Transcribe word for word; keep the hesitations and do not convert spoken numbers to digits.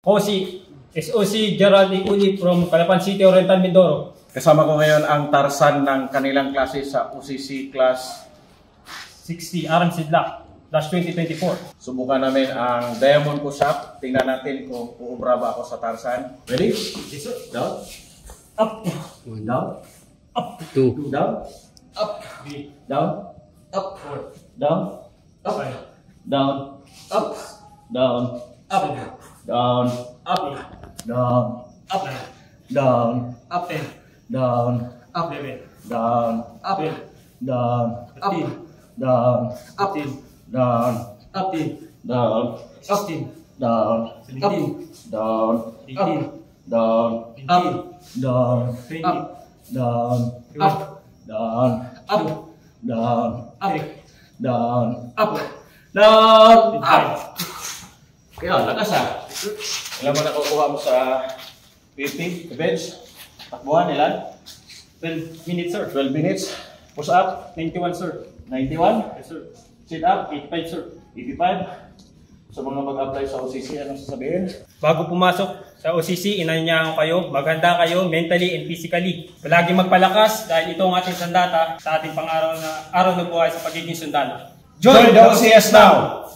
Cozy, S O C Gerald Uli from Calapan City, Oriental, Mindoro. Kasama ko ngayon ang tarsan ng kanilang klase sa O C C Class sixty Aram Sidlak, dash twenty twenty-four. Subukan namin ang diamond push-up. Tingnan natin kung uubra ba ako sa tarsan. Ready? Yes, sir. Down. Up. Down. Up. Two. Down. Up. three, Down. Up. four, Down. Up. five, Down. Up. Down. up, Down. Up. Down. up, Down. up, ten, Down. up, eleven, Down. up, Down. fifteen, Down. up, ten, Down. up, ten, Down. sixteen, Down. seventeen, Down. eighteen, Down. nineteen, Down. twenty, Down. up, Down. up, Down. up, Down. up, Down. five. Kaya, lakas ah. Ilan mo nakukuha mo sa P T, bench? Takbuhan, ilan? twelve minutes, sir. twelve minutes. Push up, ninety-one, sir. ninety-one. Yes, sir. Sit up, eighty-five, sir. eighty-five. Sa mga mag-apply sa O C C, anong sasabihin? Bago pumasok sa O C C, inanyayahan ko kayo, maghanda kayo mentally and physically. Palagi magpalakas dahil ito ang ating sandata sa ating pang-araw na araw na buhay sa pagiging sundalo. Join the O C S now!